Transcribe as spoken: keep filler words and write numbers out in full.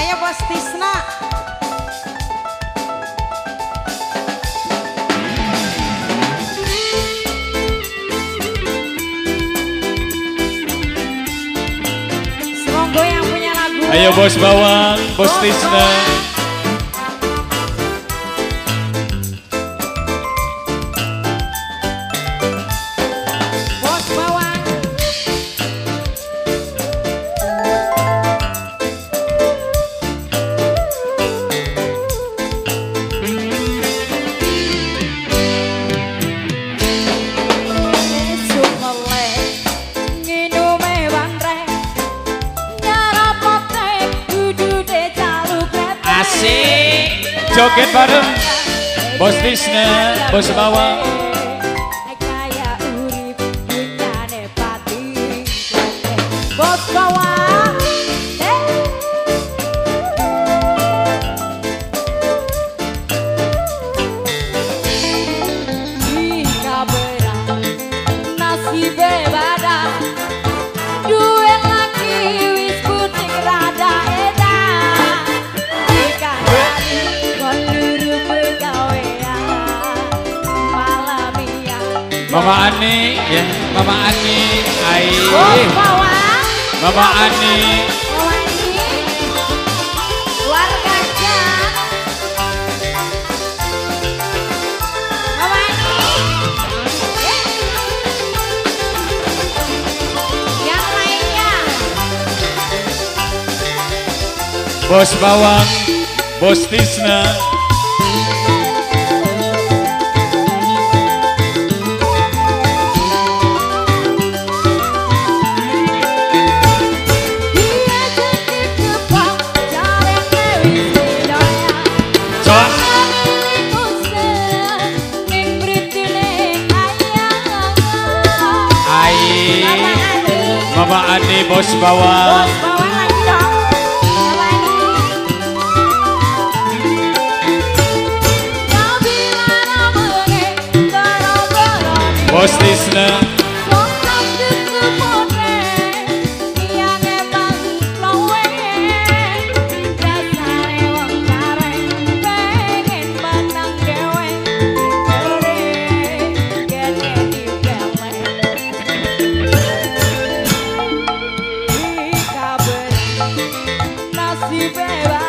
Ayo Bos Tisna. Semonggo yang punya lagu. Ayo Bos Bawang, Bos Tisna. Joget bareng Bos Tisna, Bos Bawang. Bos Bawang. Jika berat nasib bebada, duit lagi wis putih rada edan. Jika dari Mama Ani, ya, Mama Ani, Ai, Mama Ani, Mama Ani, keluarga Jan, Mama Ani, yang lainnya, Bos Bawang, Bos Tisna. Mama Ani, Bos Bawang. Bos Bawang lagi dong. Mama Ani. Bos Tisna. Baby